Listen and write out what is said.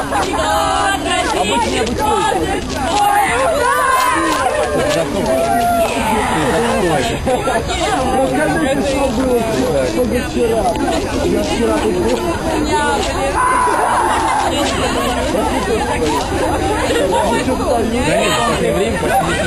Расскажите, что было вчера. Я вчера тут был. Да нет, время